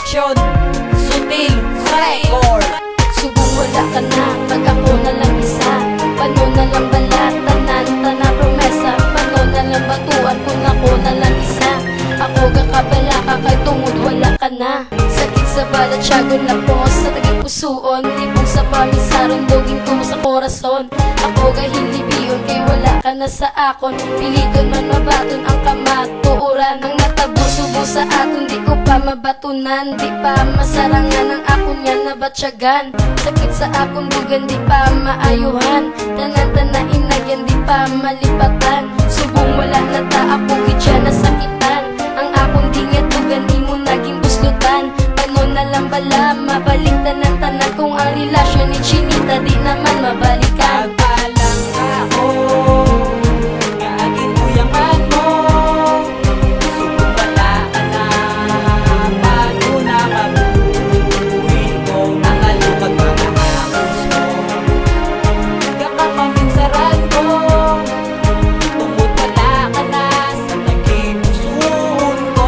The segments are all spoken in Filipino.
Production, Sutil Record. Subong wala ka na, pag ako na lang isa. Pano na lang balat, tanan-tana promesa. Pano na lang batuan kung ako na lang isa. Ako kakabala ka kay tungod wala ka na. Sakit sa balat, siyagon na po sa taging pusuon. Tipong sa pamisaron, doging ko sa korason. Ako gahilibiyon kay wala ka na sa akon. Piliton man mabaton ang kamatuuran. Ang natabo subo sa aton, di ko pa mabatunan. Di pa masarangan ang akon nga nabatsyagan. Sakit sa akong dugan, di pa maayuhan. Tanan-tana inagyan, di pa malipatan. Subong wala na ta, ako gidya nasakitan. Ang akong dingat dugan, di mo naging buslutan. Pano na lang bala, mabalik tanan-tanan. Kung ang relasyon ni Chinita, di naman mabalikan. Pagpalang ako, kaagin uyangan mo. Subong wala ka na, paano na mabuhin ko ang alukag mga hapos mo. Kakapaminsaran ko, tungkol wala ka na sa nagipusuon ko.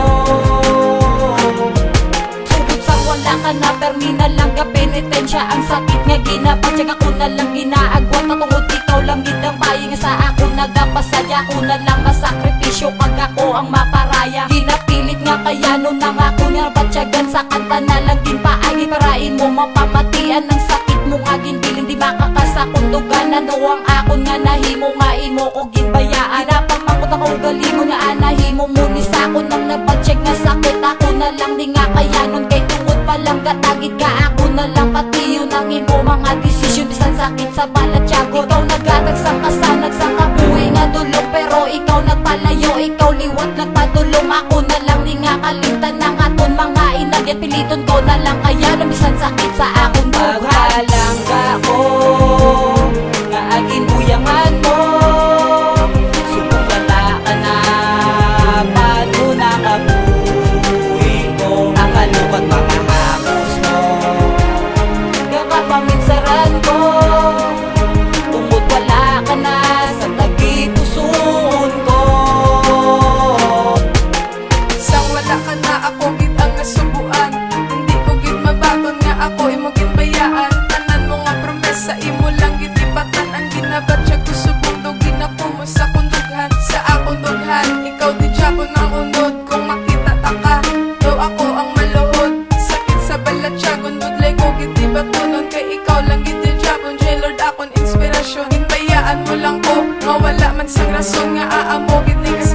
Sugod sa wala ka na, permina lang ka penitensya. Ang sakit nga ginapatsag, ako na lang ginaagwat. Natungod ikaw lang gidang bayi nga sa ako nagapasaya. Ako na lang masakripisyo pag ako ang maparaya. Ginapilit nga kaya nun ang ako nga batsyagan. Sa kanta na lang din paagi, parain mo mapamatian. Ang sakit mo nga ginbilin, di makakasakundugan. Ano ang ako nga nahimo nga imo ko ginbayaan. Ginapamangkot ako galingon nga anahimo mo ni sa ako nang nabatsyag nga sakit. Ako na lang di nga kaya nun kay tungod palang gatagid ka. Ako na lang pati yun ang imo mga desisyon. Bisan sakit sa balat tiyago, ikaw nagatag sa kasanag sa kabuhi nga dulong. Pero ikaw nagpalayo, ikaw liwat nagpadulong. Ako na lang di nga kalimtan ng aton mga inagyan. Piliton ko na lang kaya na bisan sakit sa akong buhay. Paghalang ka ko, kaagin uyangan mo. Subong wala ka na, paano na kabuhin ko ang alukag mga hapos mo. Kakapaminsaran ko, tungkol wala ka na sa tagipusuon ko. Sang wala ka na, ako gid ang nasubuan. Hindi ko gid mabaton nga ako imo ginbayaan. Tanan mo nga promesa, imo lang gid ipatan. Ang ginabatsyag ko subong dugin ako mo sa kundughan. Sa akong dughan, ikaw di ko nang unod. Kung makita ta ka, daw ako ang maluhod. Sakit sa balat siyagon, budlay ko gid di batunon. Kay ikaw lang gid di jabon, J-Lord akong inspirasyon. Ginbayaan mo lang ko, mawala man sang rason nga aamo gid ni